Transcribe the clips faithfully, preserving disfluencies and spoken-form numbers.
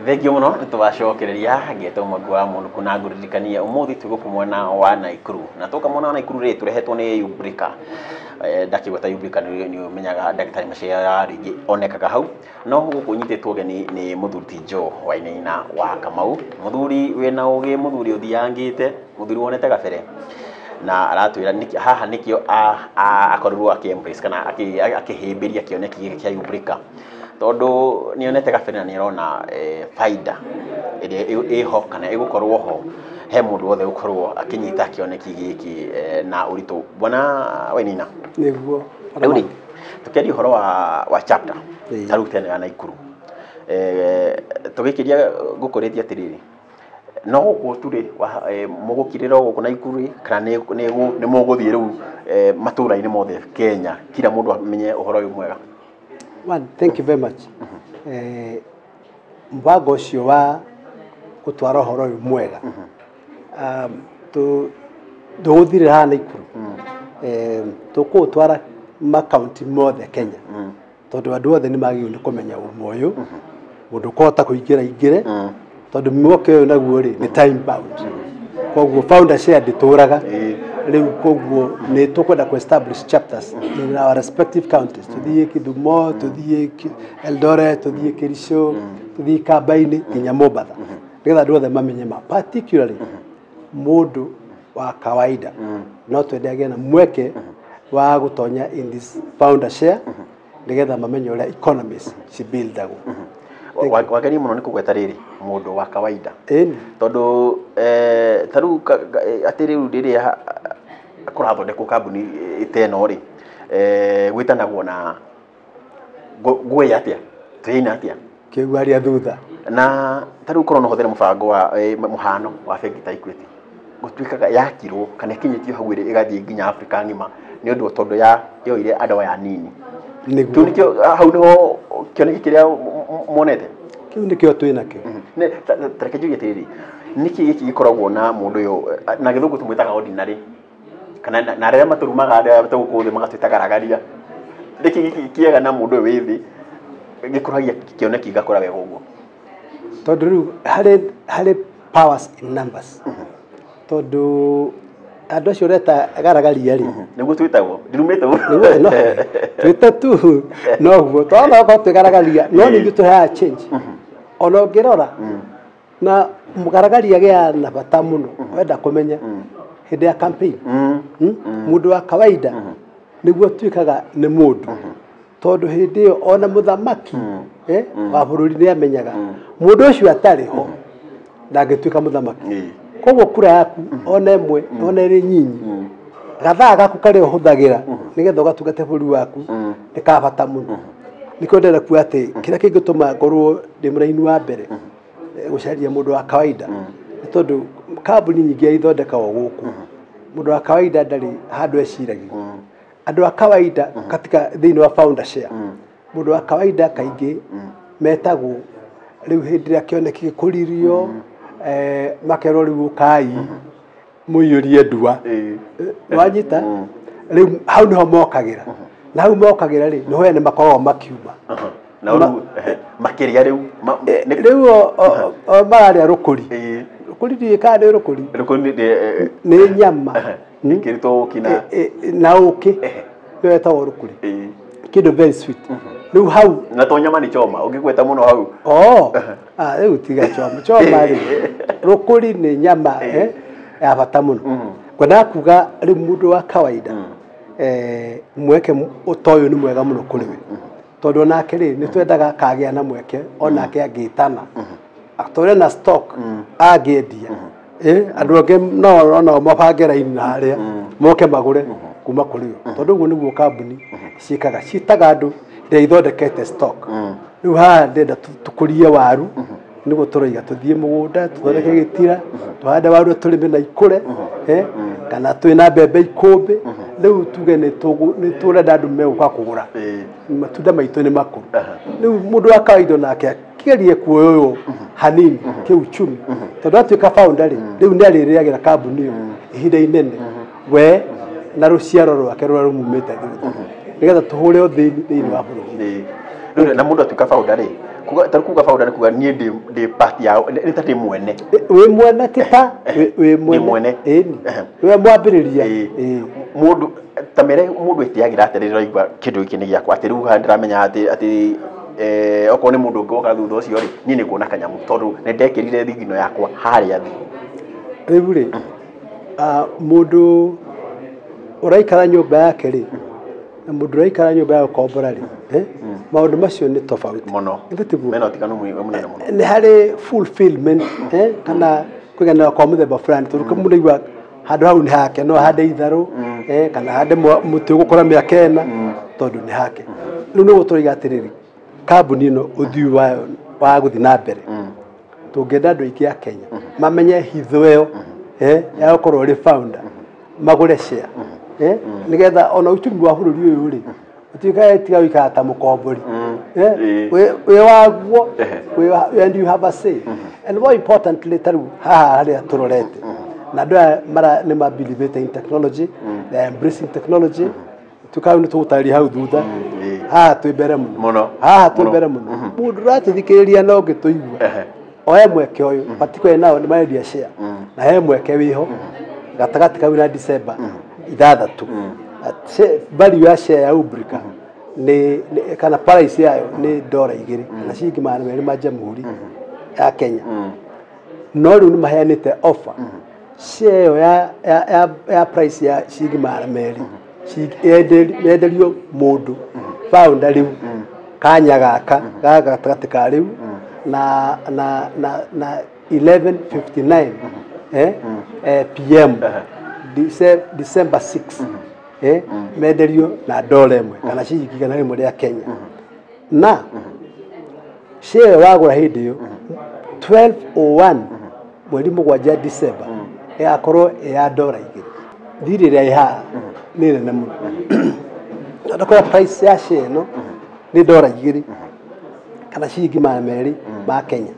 Thengio muno nitwacokereria ngeto mwangu wa mundu kuna nguririkania umuthi tuguku mwena wa Naikuru na tuka mwena wa Naikuru ri turehetwo ni Ubrika ndakigweta Ubrika ni umenyaga ndagitari macia ringi onekaga hau no guku nyititwo geni ni muthuri Jo Wainaina wa Kamau muthuri wina ugi muthuri uthiangite muthuri wonete gabere na aratwira haha nikio akorirwo aki-embrace kana akihimbiria kioneki giki kia Ubrika tondu nionete gabere na nirona faida iri iho kana igukorwo ho he mundu wothe ukorwo akinyita kioneki giki na uritu bwana Wainaina niguo uri tukiari horo wa wa chapter tarutene ya Naikuru eh tugikiria gukuritia atiriri no guku turi mugukirira guku Naikuru kana ni ni muguthie riu matura-ini mothe Kenya kila mundu amenye uhoro uyu mwega. One, thank you very much. Eh mbago ucio wa gutwara uhoro uyu mwega um tu nduguthire ha Naikuru eh tukutwara ma county mothe Kenya tondu andu othe ni magiu ni kumenya umo uyu mundu kohota kuingira ingire tondu mwoke uyu naguo ri ni time bound koguo founder share dituraga riu koguo ni tukwenda ku establish chapters in our respective counties tuthie Kisumu tuthie Eldoret tuthie Kericho tuthie Kabaini kinya Mombasa nigetha andu othe mamenye ma particularly mundu wa kawaida no twendeage na mweke wa gutonya in this founder share nigetha mamenye uria economies ci buildagwo wakari muno ni kugweta riri mundu wa kawaida eni tondu eh taru atiri riri akurathondekwo kambuni iteno ri eh gwitanagwo na gwe atia twina atia kigwaria thutha na taru korwo no hothera mubango wa muhano wa bengi ta Equity gutwikaga yakirwo kana kinyitio hau iri igathie nginya Africa ngima ni undu tondu ya yo ire andu ya nini tu nikio hau niho kioneki kiria monete kiu nikio twina kio ne tareke juye tiri niki giki gikoragwo na mundu yo na githungu tumwitaga ordinary kana na rĩa maturumaga arĩa batagukũthĩ magatwĩtagaragaria niki giki kiega na mundu withi gikuragia kioneki gakora wega ũguo tondu riu hari hari powers in numbers tondu andu acio reta garagaria ri niguo twitagwo ndirumite no twita tu no guo twana ko twigaragaria no ni gitu ha change ona ngirora na mugaragaria gya na bata muno wenda kumenya hindi ya campaign mundu wa kawaida niguo twikaga ni mundu tondu hindi yo ona muthamaki eh wa bururi ni amenyaga mundu ucio atari ho ndangitwika muthamaki koguo kura yaku ona emwe ona iri nyinyi gathaa gaku kari uhuthagira nigetha ugatungate buri waku nikabata muno nikyo ndera ku ati kira kingituma ngorwo ndi muraini wa mbere gucaria mundu wa kawaida tondu kambuni nyingi ithondekagwo guku mundu wa kawaida ndari handu eciragi andu wa kawaida katika thini wa founder share mundu wa kawaida kaingi metagwo riu hindi ya kioneki gikuririo eh makero riu kai muiyurie ndua wanyita riu hau niho mokagira na hau mokagira ri niho ene makoragwo makiuma na riu makiria riu riu o mararia rukuri rukuri ndi kandi rukuri rukuri ni nyama nikirito kina na uki wetagwo rukuri kido very sweet riu hau na to nyama ni choma ungigweta muno hau oh ah riu tiga choma choma ri rukuri ni nyama eh ya bata muno kwenda kuga ri mundu wa kawaida eh mweke utoyo ni mwega muno kuri we tondu nake ri ni twendaga kagia na mweke onake agitana atore na stock agendia eh andu ange no no mabangera ina haria moke magure kuma kuri yo tondu guo niguo kambuni ciikaga citaga andu ria ithondekete stock riu ha ndenda tukurie waru niguo turoiga tuthie mugunda tuthondeke gitira tuhande waru turime na ikure eh kana twina mbembe ikumbi riu tuge ni tugu ni turenda andu meguka kugura matunda maitu ni makuru riu mundu wa kawaida nake kigerie kuoyo hanini kiuchumi tondu atuika founder riu ni aririagira kambuni yo ihinda inene we na ruciaro rwake rwa rumumite nigetha tuhure uthini thiini wa bururi na mundu atuka founder ri kuga tarukuga founder kuga nie ndi ndi part ya ni tati mwene we mwene tita we mwene eni we mwambiriria mundu tamere mundu etiagira atirira igwa kindu iki ni giakwa atiru ndiramenya ati ati eh oko ni mundu ngoka thutha ucio ri ni ni kuona kanyamu tondu ne ndekirire thigino yakwa haria thi riu ri a mundu uraikara nyumba yake ri na mundu uraikara nyumba ya kombora ri eh maundu macio ni tofauti muno mena tikanu munene muno ni hari fulfillment eh kana kwigana kwa muthemba fulani tondu mundu igwa handu hau ni hake no hande itharu eh kana hande muti gukora miakena tondu ni hake riu no guturiga atiriri kambuni no uthiu wa wa guthi na mbere tungenda andu aingi a Kenya mamenye hitho iyo eh ya gukorwo ri founder magure share eh nigetha ona uchumi wa bururi uyu ri utika tiga wika ta mukombori eh we waguo we and you have a say and more importantly taru ha hari aturorete na ndo mara ni mabilibete in technology they are embracing technology tukau ni tutari hau thutha ha twibere muno ha twibere muno mundu ratithikiriria no ngituigua oe mweke uyu patiko nao ni maendia share na he mweke wiho gatagati kau na December ithathatu value ya share ya Ubrika ni kana price yayo ni dola igiri na shilingi magana meri ma Jamhuri ya Kenya no riu ni maheanite offer share ya ya ya price ya shilingi magana meri yenderio mundu founder riu kanya gaka gaka gatagati ka riu na na na na eleven fifty-nine eh p m December sixth eh menderio na dola imwe kana shilingi kana rimwe ria Kenya na share wagura hindi yo twelve oh one mweri mugwanja December ya korwo ya dola igiri thiri ria iha ni nene muno ndakora price ya share no ni dola igiri kana shilingi magana meri ma Kenya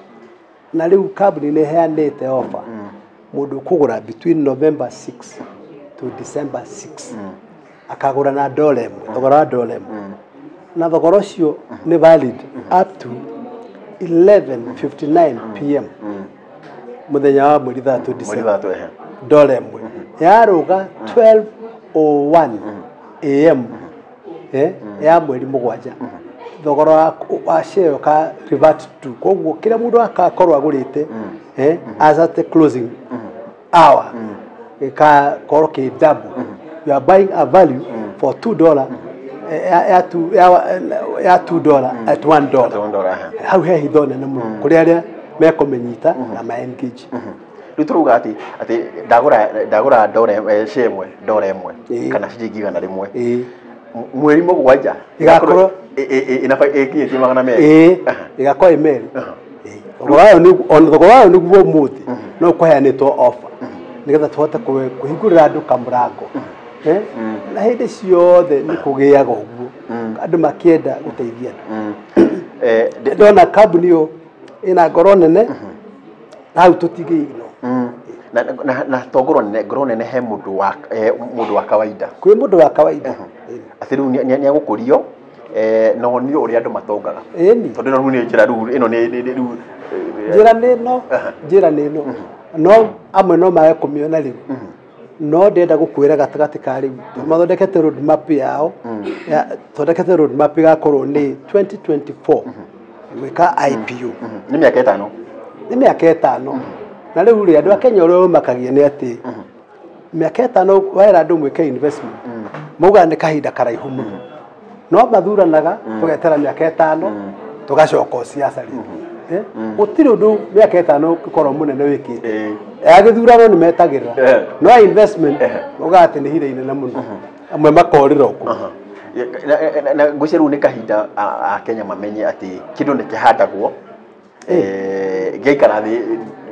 na riu kambuni ni heanite offer mundu kugura between November sixth to December sixth akagura na dola imwe thogora wa dola imwe na thogora ucio ni valid up to eleven fifty-nine p m muthenya wa mweri thatu December dola imwe yaruga twelve oh one a m eh ya mweri mugwanja thogora wa share ka revert to koguo kila mundu akakorwa agurite eh as at the closing hour ka koroke double you are buying a value for two dollars ya two ya two dollars at one dollar how he hidone na mu kuri aria mekomenyita na ma engage ruturuga ati ati ndagura ndagura dola shemwe dola imwe kana shilingi igana rimwe mweri mugwanja igakorwo inafa ekiye magana meri eh igakorwo imeri thogora ni on thogora ni guo muthi no kuheanitwo offer nigetha tuhote kuhingurira andu kamrango eh na hindi ciothe ni kugiaga uguo andu makienda guteithia andu eh ndona kambuni yo ina ngoro nene na hau tutigigno na na na togoro nene ngoro nene he mundu wa mundu wa kawaida kwi mundu wa kawaida athiru ni agukurio eh no ni uri andu matongaga eni tondu no ni njira ru ino ni ru njira nino njira nino no amwe no maye kumiona riu no ndenda gukwira gatagati ka riu mathondekete road map yao ya thondekete road map gakorwo ni twenty twenty-four gwika I P O ni miaka itano ni miaka itano na riu ri andu a Kenya ro makagie ni ati miaka itano waira andu mwike investment muga ni kahinda karaihu muno no mathuranaga tugetera miaka itano tugacoka siasa ri eh gutiri undu miaka itano gikorwo munene wikite ya githurano ni metagirira no investment ugati ni hire-ine na muno amwe makorira ku na guciru ni kahinda a Kenya mamenye ati kindu ni kihandagwo eh geikara thi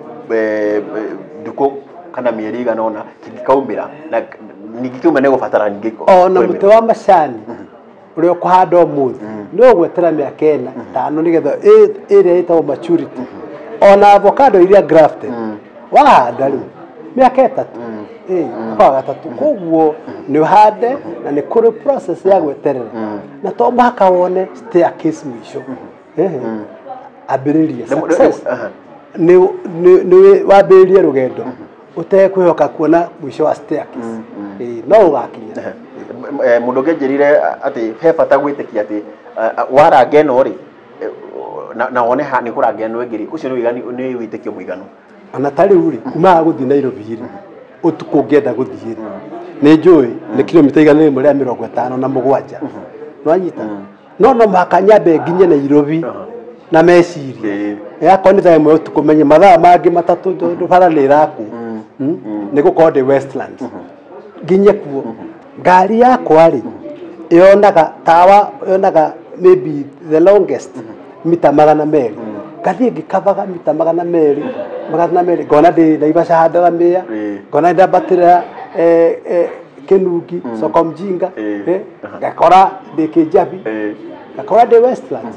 duko kana mieri igana ona kingikaumira na ningikiuma ne gufatara ngiko ona muti wa macani urio kuhanda umuthi no gwetera miaka ena tano nigetha area itawo maturity ona avocado iria grafted wahanda riu miaka itatu eh kwa gatatu koguo ni hande na ni kuri process ya gweterera na to maka wone staircase mwisho eh abiriria success ni ni wabiriria rugendo utekwihoka kuona mwisho wa staircase eh no ugakinya eh mundu ngenjirire ati he bata gwitikia ati wara ngeno ri na na wone ha ni kura ngeno ngiri ucio ni wigani ni witikio muigano ana tari uri kuma guthi Nairobi ri utuko ngenda guthi ri ni njui ni kilomita igana rimwe ria mirongo itano na mugwanja no anyita no no makanyambe nginye Nairobi na meciri yakwa ni time utuko menye mathaa mangi matatu ndubara ni raku ni gukorwo ndi Westlands nginye kuo ngari yakwa ri yonaga tawa yonaga maybe the longest mita magana meri kathie ngikavaga mita magana meri magana meri ngona ndi Naivasha handaga mia ngona ndabatira eh eh Kinungi soko mjinga eh ngakora ndi Kijabi ngakora ndi Westlands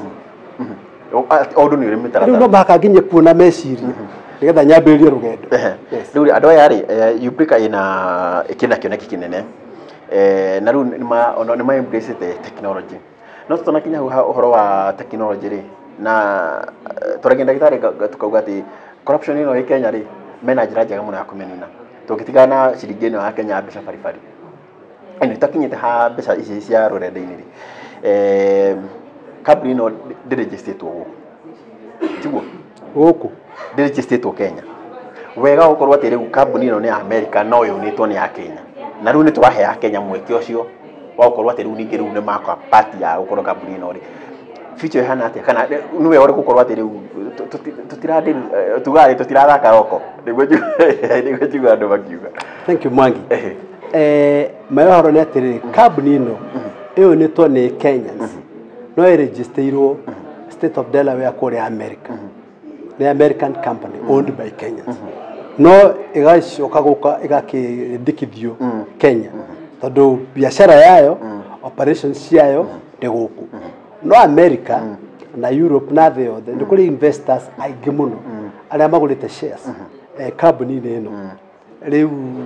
odu ni rimitara no maka nginye kuona meciri nigetha nyambĩrĩrie rugendo riu andu aya ri Ubrica ina ikina kioneki kinene eh na riu ni ma ono ni ma embrace the technology no tutona kinya uhoro wa technology ri na turagenda gitari tukauga ati corruption ino ya Kenya ri mena njira njega muno ya kumenina tugitigana ciringi ino ya Kenya mbeca baribari ino takinyite ha mbeca ici cia rurenda-ini ri eh kabri no register to tiguo guku register to Kenya wega ukorwa ati riu kambuni ino ni America no yo nitwo ni ya Kenya na riu ni twahe ya Kenya mweke ucio wa ukorwa ati riu ningi riu ni makwa party ya ukorwa kambuni ino ri future hana ati kana niwe ore gukorwa ati riu tutirade tugari tutirathaka roko niguo niguo niguo andu makiuga. Thank you Mwangi. eh mayoro ni ati kambuni ino iyo nitwo ni Kenyans no registerwo state of Delaware kuri America the American company owned by Kenyans no igacoka guka igakindikithio Kenya tondu biashara yayo operations yayo ndi guku no America na Europe na the other ndi kuri investors aingĩ muno aria magurite shares eh company ino riu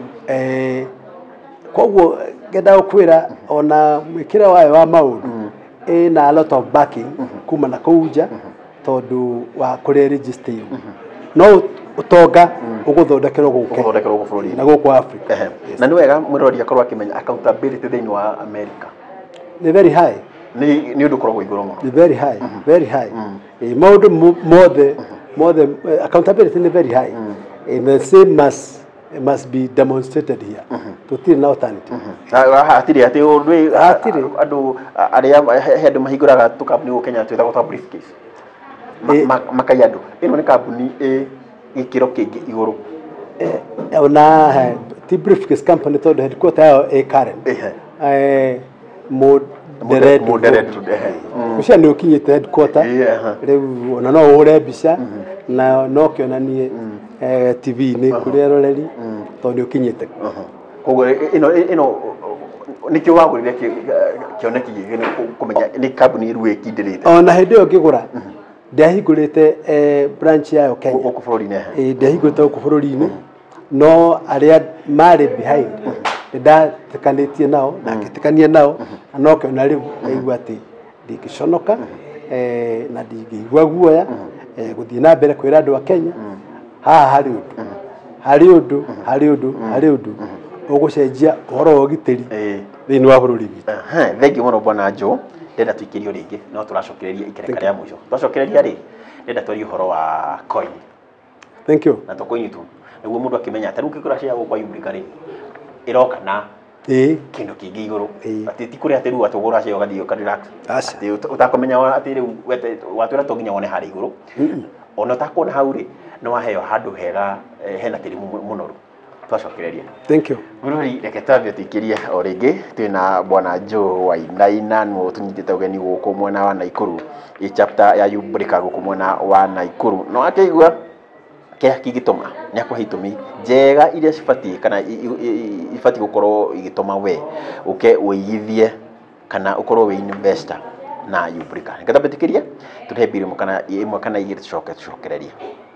eh koguo ngenda ukwira ona mwikira wayo wa maundu ina a lot of backing kuma na kuja tondu wa kuri register no utonga uguthondekerwo guku uguthondekerwo guku bururi na guku Africa na ni wega mwirori akorwa akimenya accountability thini wa America ni very high ni ni undu korwo iguru muno ni very high very high eh maundu mothe mothe accountability ni very high and the same must must be demonstrated here to tell no alternative hatiri ati undu hatiri andu aria hendu mahinguraga tu company go Kenya twita gutwa briefcase makayadu ino ni company e gikiro kingi iguru eh ona ti briefcase company to headquarter yao e Karen eh mod the red ucia ni ukinyite headquarter riu ona no ure bica na no kionanie eh T V ni kuri roreri to ni ukinyite koguo ino ino nikio wagurire kioneki gigi kumenya ni company ru ekindirite ona hindi yo ngigura ndahingurite eh branch yayo Kenya guku bururi-ini eh ndahingurite guku bururi-ini no aria mari behind ndatikanitie nao na kitikania nao no kiona riu aigua ati ndigiconoka eh na ndigigwa guoya eh guthii na mbere kwira andu a Kenya ha hari undu hari undu hari undu hari undu ugucenjia uhoro wa gitiri thini wa bururi witu aha thengi muno bwana Jo ndenda tuikirio ringi no turacokereria ikereka ria mwisho turacokereria ri ndenda twari uhoro wa coin. Thank you. Na to coin tu niguo mundu akimenya ati ruki kura cia gukwa Ubrica ri iroka na eh kindu kingi iguru ati ti kuri ati ru atugura cia gathio ka relax ati utakomenya ati riu watwira to nginya wone hari iguru ona takona hau ri no waheo handu hega hena tiri munoru twacokereria. Thank you. Murori reke twambe tuikirie o ringi twina bwana Jo Wainaina no tunyitite ugeni guku mwena wa Naikuru i chapter ya Ubrica guku mwena wa Naikuru no akigua kia kigitoma ni akwa hitumi njega iria cibatie kana ibatie gukorwo igitoma we uke uigithie kana ukorwo we investor na Ubrica. Ngata betikirie turebire mukana imwe kana igiri tucoke tucokereria.